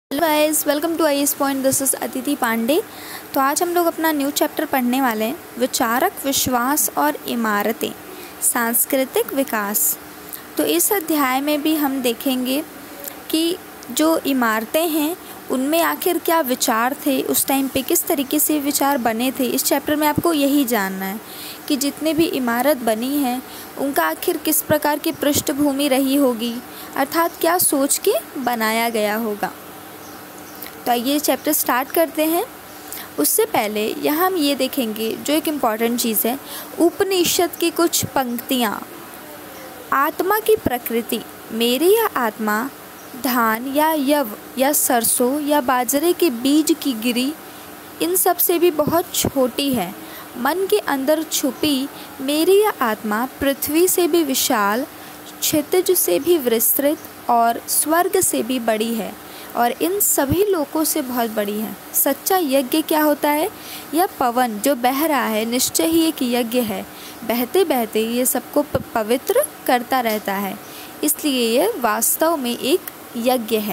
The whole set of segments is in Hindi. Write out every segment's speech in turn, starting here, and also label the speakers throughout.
Speaker 1: Hello guys, welcome to IAS point. This is Aditi Pandey. तो आज हम लोग अपना न्यू चैप्टर पढ़ने वाले हैं, विचारक विश्वास और इमारतें, सांस्कृतिक विकास। तो इस अध्याय में भी हम देखेंगे कि जो इमारतें हैं उनमें आखिर क्या विचार थे, उस टाइम पे किस तरीके से विचार बने थे। इस चैप्टर में आपको यही जानना है कि जितने भी इमारत बनी हैं उनका आखिर किस प्रकार की पृष्ठभूमि रही होगी, अर्थात क्या सोच के बनाया गया होगा। तो ये चैप्टर स्टार्ट करते हैं। उससे पहले यहाँ हम ये देखेंगे जो एक इम्पॉर्टेंट चीज़ है, उपनिषद की कुछ पंक्तियाँ। आत्मा की प्रकृति, मेरी यह आत्मा धान या यव या सरसों या बाजरे के बीज की गिरी, इन सब से भी बहुत छोटी है। मन के अंदर छुपी मेरी यह आत्मा पृथ्वी से भी विशाल, क्षितिज से भी विस्तृत और स्वर्ग से भी बड़ी है और इन सभी लोकों से बहुत बड़ी है। सच्चा यज्ञ क्या होता है? यह पवन जो बह रहा है निश्चय ही एक यज्ञ है। बहते बहते ये सबको पवित्र करता रहता है, इसलिए यह वास्तव में एक यज्ञ है।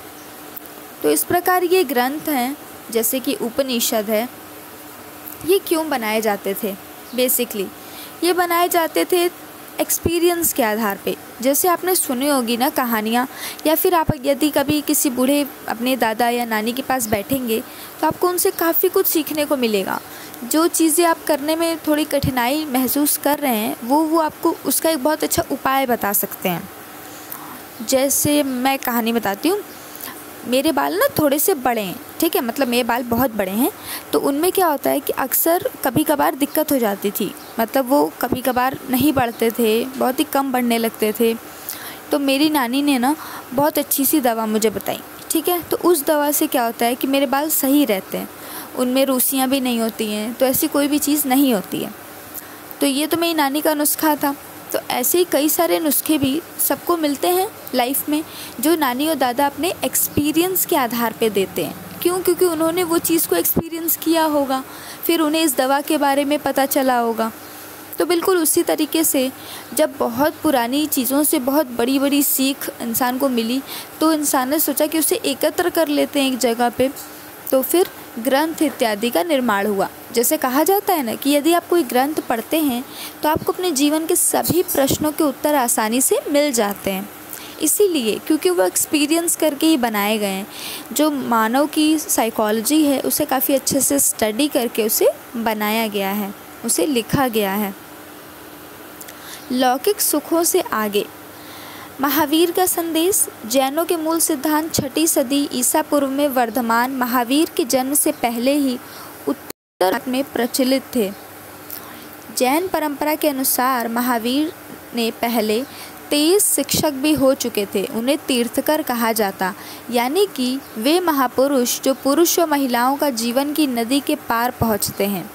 Speaker 1: तो इस प्रकार ये ग्रंथ हैं, जैसे कि उपनिषद है, ये क्यों बनाए जाते थे? बेसिकली ये बनाए जाते थे एक्सपीरियंस के आधार पे। जैसे आपने सुनी होगी ना कहानियाँ, या फिर आप यदि कभी किसी बूढ़े अपने दादा या नानी के पास बैठेंगे तो आपको उनसे काफ़ी कुछ सीखने को मिलेगा। जो चीज़ें आप करने में थोड़ी कठिनाई महसूस कर रहे हैं वो आपको उसका एक बहुत अच्छा उपाय बता सकते हैं। जैसे मैं कहानी बताती हूँ। मेरे बाल ना थोड़े से बड़े हैं, ठीक है, मतलब मेरे बाल बहुत बड़े हैं। तो उनमें क्या होता है कि अक्सर कभी कभार दिक्कत हो जाती थी, मतलब वो कभी कभार नहीं बढ़ते थे, बहुत ही कम बढ़ने लगते थे। तो मेरी नानी ने ना बहुत अच्छी सी दवा मुझे बताई, ठीक है। तो उस दवा से क्या होता है कि मेरे बाल सही रहते हैं, उनमें रूसियाँ भी नहीं होती हैं, तो ऐसी कोई भी चीज़ नहीं होती है। तो ये तो मेरी नानी का नुस्खा था। तो ऐसे ही कई सारे नुस्खे भी सबको मिलते हैं लाइफ में, जो नानी और दादा अपने एक्सपीरियंस के आधार पे देते हैं। क्यों? क्योंकि उन्होंने वो चीज़ को एक्सपीरियंस किया होगा, फिर उन्हें इस दवा के बारे में पता चला होगा। तो बिल्कुल उसी तरीके से जब बहुत पुरानी चीज़ों से बहुत बड़ी बड़ी सीख इंसान को मिली, तो इंसान ने सोचा कि उसे एकत्र कर लेते हैं एक जगह पे। तो फिर ग्रंथ इत्यादि का निर्माण हुआ। जैसे कहा जाता है ना कि यदि आप कोई ग्रंथ पढ़ते हैं तो आपको अपने जीवन के सभी प्रश्नों के उत्तर आसानी से मिल जाते हैं। इसीलिए क्योंकि वो एक्सपीरियंस करके ही बनाए गए हैं। जो मानव की साइकोलॉजी है उसे काफ़ी अच्छे से स्टडी करके उसे बनाया गया है, उसे लिखा गया है। लौकिक सुखों से आगे, महावीर का संदेश। जैनों के मूल सिद्धांत 6वीं सदी ईसा पूर्व में वर्धमान महावीर के जन्म से पहले ही उत्तर भारत में प्रचलित थे। जैन परंपरा के अनुसार महावीर ने पहले 23 शिक्षक भी हो चुके थे। उन्हें तीर्थकर कहा जाता, यानी कि वे महापुरुष जो पुरुष और महिलाओं का जीवन की नदी के पार पहुँचते हैं।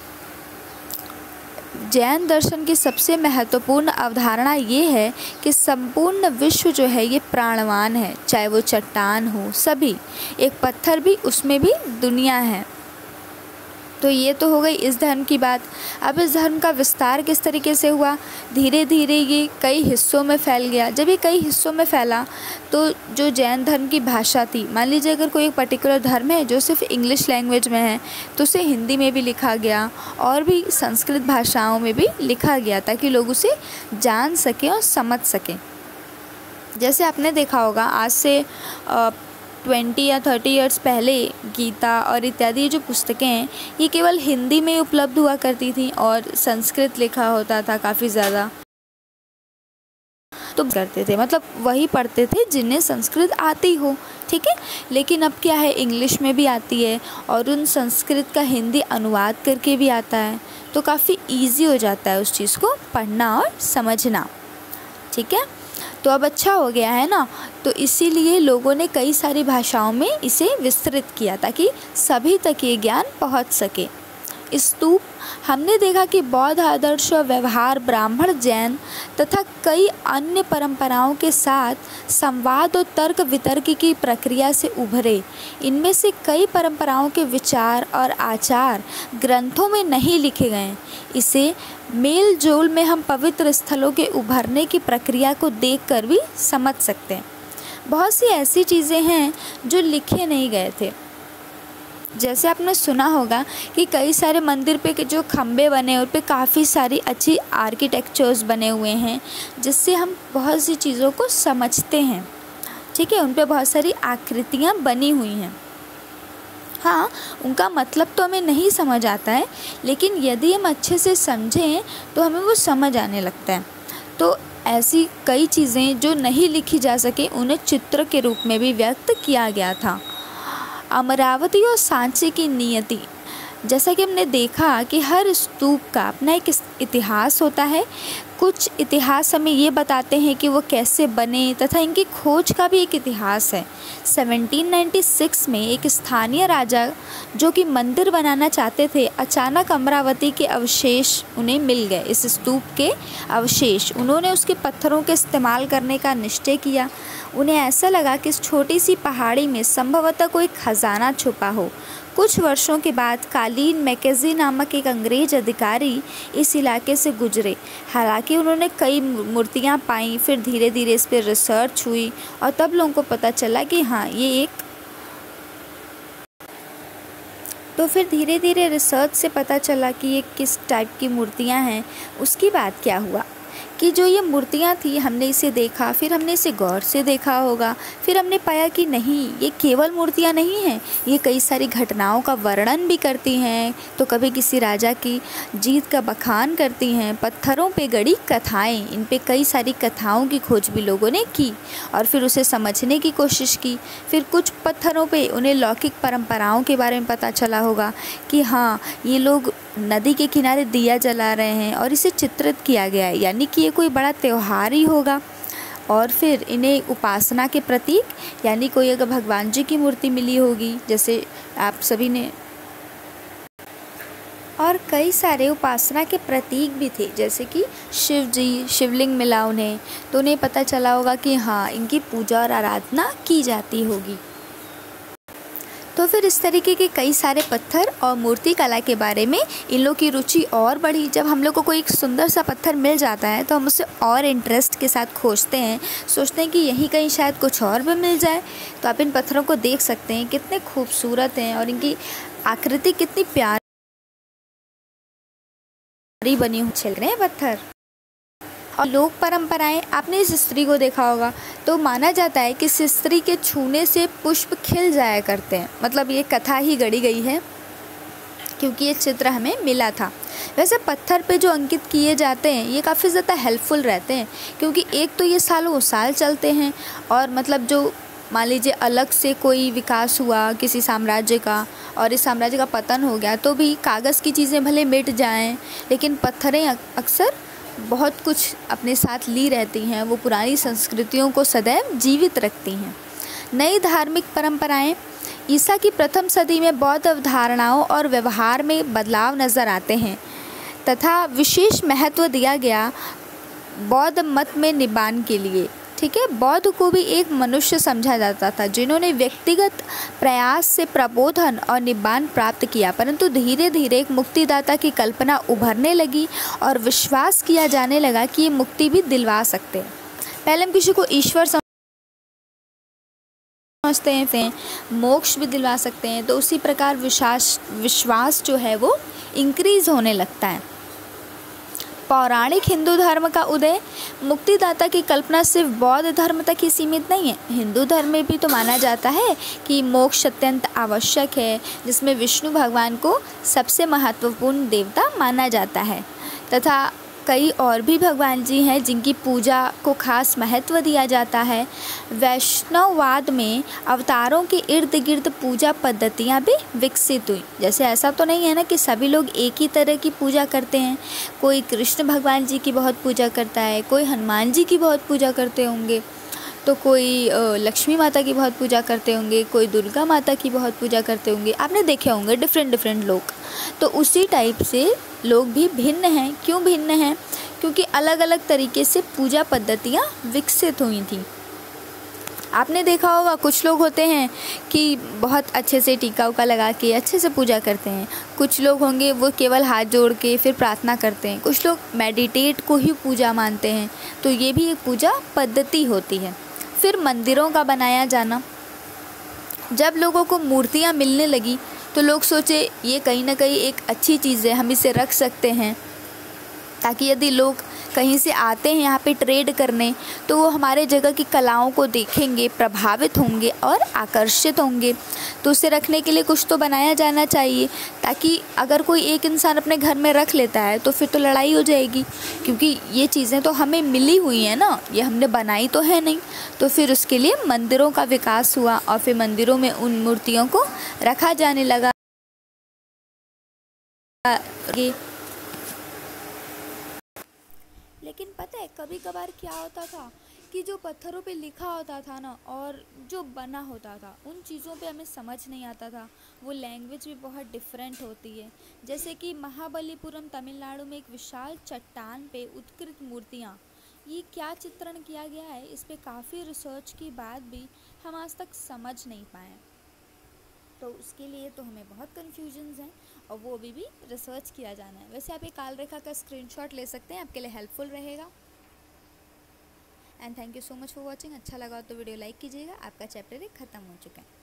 Speaker 1: जैन दर्शन की सबसे महत्वपूर्ण अवधारणा ये है कि संपूर्ण विश्व जो है ये प्राणवान है, चाहे वो चट्टान हो, सभी, एक पत्थर भी, उसमें भी दुनिया है। तो ये तो हो गई इस धर्म की बात। अब इस धर्म का विस्तार किस तरीके से हुआ? धीरे धीरे ये कई हिस्सों में फैल गया। जब ये कई हिस्सों में फैला तो जो जैन धर्म की भाषा थी, मान लीजिए अगर कोई एक पर्टिकुलर धर्म है जो सिर्फ इंग्लिश लैंग्वेज में है, तो उसे हिंदी में भी लिखा गया और भी संस्कृत भाषाओं में भी लिखा गया, ताकि लोग उसे जान सकें और समझ सकें। जैसे आपने देखा होगा आज से 20 या 30 ईयर्स पहले गीता और इत्यादि जो पुस्तकें हैं ये केवल हिंदी में उपलब्ध हुआ करती थी और संस्कृत लिखा होता था काफ़ी ज़्यादा। तो करते थे, मतलब वही पढ़ते थे जिन्हें संस्कृत आती हो, ठीक है। लेकिन अब क्या है, इंग्लिश में भी आती है और उन संस्कृत का हिंदी अनुवाद करके भी आता है, तो काफ़ी ईजी हो जाता है उस चीज़ को पढ़ना और समझना, ठीक है। तो अब अच्छा हो गया है ना, तो इसीलिए लोगों ने कई सारी भाषाओं में इसे विस्तृत किया ताकि सभी तक ये ज्ञान पहुंच सके। स्तूप, हमने देखा कि बौद्ध आदर्श और व्यवहार ब्राह्मण, जैन तथा कई अन्य परंपराओं के साथ संवाद और तर्क वितर्क की प्रक्रिया से उभरे। इनमें से कई परंपराओं के विचार और आचार ग्रंथों में नहीं लिखे गए। इसे मेल जोल में हम पवित्र स्थलों के उभरने की प्रक्रिया को देखकर भी समझ सकते हैं। बहुत सी ऐसी चीज़ें हैं जो लिखे नहीं गए थे। जैसे आपने सुना होगा कि कई सारे मंदिर पे जो खम्भे बने उन पे काफ़ी सारी अच्छी आर्किटेक्चर्स बने हुए हैं, जिससे हम बहुत सी चीज़ों को समझते हैं। ठीक है, उन पे बहुत सारी आकृतियाँ बनी हुई हैं। हाँ, उनका मतलब तो हमें नहीं समझ आता है, लेकिन यदि हम अच्छे से समझें तो हमें वो समझ आने लगता है। तो ऐसी कई चीज़ें जो नहीं लिखी जा सके उन्हें चित्र के रूप में भी व्यक्त किया गया था। अमरावती और सांची की नियति, जैसा कि हमने देखा कि हर स्तूप का अपना एक इतिहास होता है। कुछ इतिहास हमें ये बताते हैं कि वो कैसे बने, तथा इनकी खोज का भी एक इतिहास है। 1796 में एक स्थानीय राजा जो कि मंदिर बनाना चाहते थे, अचानक अमरावती के अवशेष उन्हें मिल गए। इस स्तूप के अवशेष, उन्होंने उसके पत्थरों के इस्तेमाल करने का निश्चय किया। उन्हें ऐसा लगा कि इस छोटी सी पहाड़ी में संभवतः कोई खजाना छुपा हो। कुछ वर्षों के बाद कालीन मैकेजी नामक एक अंग्रेज अधिकारी इस इलाके से गुजरे। हालांकि उन्होंने कई मूर्तियां पाईं, फिर धीरे धीरे इस पर रिसर्च हुई और तब लोगों को पता चला कि हाँ, तो फिर धीरे धीरे रिसर्च से पता चला कि ये किस टाइप की मूर्तियां हैं। उसके बाद क्या हुआ कि जो ये मूर्तियाँ थी, हमने इसे देखा, फिर हमने इसे गौर से देखा होगा, फिर हमने पाया कि नहीं, ये केवल मूर्तियाँ नहीं हैं, ये कई सारी घटनाओं का वर्णन भी करती हैं। तो कभी किसी राजा की जीत का बखान करती हैं। पत्थरों पे गढ़ी कथाएं, इन पे कई सारी कथाओं की खोज भी लोगों ने की और फिर उसे समझने की कोशिश की। फिर कुछ पत्थरों पे उन्हें लौकिक परंपराओं के बारे में पता चला होगा कि हाँ, ये लोग नदी के किनारे दिया जला रहे हैं और इसे चित्रित किया गया है, यानी कि ये कोई बड़ा त्यौहार ही होगा। और फिर इन्हें उपासना के प्रतीक, यानी कोई अगर भगवान जी की मूर्ति मिली होगी, जैसे आप सभी ने, और कई सारे उपासना के प्रतीक भी थे, जैसे कि शिव जी, शिवलिंग मिला उन्हें, तो उन्हें पता चला होगा कि हाँ, इनकी पूजा और आराधना की जाती होगी। तो फिर इस तरीके के कई सारे पत्थर और मूर्ति कला के बारे में इन लोग की रुचि और बढ़ी। जब हम लोग को कोई एक सुंदर सा पत्थर मिल जाता है तो हम उसे और इंटरेस्ट के साथ खोजते हैं, सोचते हैं कि यहीं कहीं शायद कुछ और भी मिल जाए। तो आप इन पत्थरों को देख सकते हैं, कितने खूबसूरत हैं और इनकी आकृति कितनी प्यारी बनी हुई। छिल रहे हैं पत्थर। और लोक परंपराएं, आपने इस स्त्री को देखा होगा, तो माना जाता है कि इस स्त्री के छूने से पुष्प खिल जाया करते हैं। मतलब ये कथा ही गढ़ी गई है क्योंकि ये चित्र हमें मिला था। वैसे पत्थर पे जो अंकित किए जाते हैं ये काफ़ी ज़्यादा हेल्पफुल रहते हैं, क्योंकि एक तो ये सालों साल चलते हैं और मतलब जो मान लीजिए अलग से कोई विकास हुआ किसी साम्राज्य का और इस साम्राज्य का पतन हो गया, तो भी कागज़ की चीज़ें भले मिट जाएं, लेकिन पत्थरें अक्सर बहुत कुछ अपने साथ ली रहती हैं। वो पुरानी संस्कृतियों को सदैव जीवित रखती हैं। नई धार्मिक परंपराएं, ईसा की प्रथम सदी में बौद्ध अवधारणाओं और व्यवहार में बदलाव नज़र आते हैं तथा विशेष महत्व दिया गया बौद्ध मत में निब्बान के लिए। ठीक है, बौद्ध को भी एक मनुष्य समझा जाता था जिन्होंने व्यक्तिगत प्रयास से प्रबोधन और निब्बान प्राप्त किया, परंतु धीरे धीरे एक मुक्तिदाता की कल्पना उभरने लगी और विश्वास किया जाने लगा कि ये मुक्ति भी दिलवा सकते हैं। पहले हम किसी को ईश्वर समझते हैं, मोक्ष भी दिलवा सकते हैं, तो उसी प्रकार विश्वास जो है वो इंक्रीज होने लगता है। पौराणिक हिंदू धर्म का उदय, मुक्तिदाता की कल्पना सिर्फ बौद्ध धर्म तक ही सीमित नहीं है। हिंदू धर्म में भी तो माना जाता है कि मोक्ष अत्यंत आवश्यक है, जिसमें विष्णु भगवान को सबसे महत्वपूर्ण देवता माना जाता है तथा कई और भी भगवान जी हैं जिनकी पूजा को खास महत्व दिया जाता है। वैष्णववाद में अवतारों के इर्द गिर्द पूजा पद्धतियाँ भी विकसित हुई। जैसे ऐसा तो नहीं है ना कि सभी लोग एक ही तरह की पूजा करते हैं। कोई कृष्ण भगवान जी की बहुत पूजा करता है, कोई हनुमान जी की बहुत पूजा करते होंगे, तो कोई लक्ष्मी माता की बहुत पूजा करते होंगे, कोई दुर्गा माता की बहुत पूजा करते होंगे। आपने देखे होंगे डिफरेंट लोग। तो उसी टाइप से लोग भी भिन्न हैं। क्यों भिन्न हैं? क्योंकि अलग अलग तरीके से पूजा पद्धतियाँ विकसित हुई थी। आपने देखा होगा कुछ लोग होते हैं कि बहुत अच्छे से टीका उका लगा के अच्छे से पूजा करते हैं। कुछ लोग होंगे वो केवल हाथ जोड़ के फिर प्रार्थना करते हैं। कुछ लोग मेडिटेट को ही पूजा मानते हैं। तो ये भी एक पूजा पद्धति होती है। फिर मंदिरों का बनाया जाना। जब लोगों को मूर्तियाँ मिलने लगी तो लोग सोचे ये कहीं ना कहीं एक अच्छी चीज़ है, हम इसे रख सकते हैं, ताकि यदि लोग कहीं से आते हैं यहाँ पे ट्रेड करने तो वो हमारे जगह की कलाओं को देखेंगे, प्रभावित होंगे और आकर्षित होंगे। तो उसे रखने के लिए कुछ तो बनाया जाना चाहिए, ताकि अगर कोई एक इंसान अपने घर में रख लेता है तो फिर तो लड़ाई हो जाएगी, क्योंकि ये चीज़ें तो हमें मिली हुई हैं ना, ये हमने बनाई तो है नहीं। तो फिर उसके लिए मंदिरों का विकास हुआ और फिर मंदिरों में उन मूर्तियों को रखा जाने लगा। लेकिन पता है कभी कभार क्या होता था कि जो पत्थरों पे लिखा होता था ना और जो बना होता था उन चीज़ों पे हमें समझ नहीं आता था, वो लैंग्वेज भी बहुत डिफरेंट होती है। जैसे कि महाबलीपुरम तमिलनाडु में एक विशाल चट्टान पे उत्कृत मूर्तियाँ, ये क्या चित्रण किया गया है, इस पे काफ़ी रिसर्च के बाद भी हम आज तक समझ नहीं पाए। तो उसके लिए तो हमें बहुत कन्फ्यूजन्स हैं और वो अभी भी रिसर्च किया जाना है। वैसे आप ये काल रेखा का स्क्रीनशॉट ले सकते हैं, आपके लिए हेल्पफुल रहेगा। And thank you so much for watching. अच्छा लगा तो वीडियो लाइक कीजिएगा। आपका चैप्टर एक ख़त्म हो चुका है।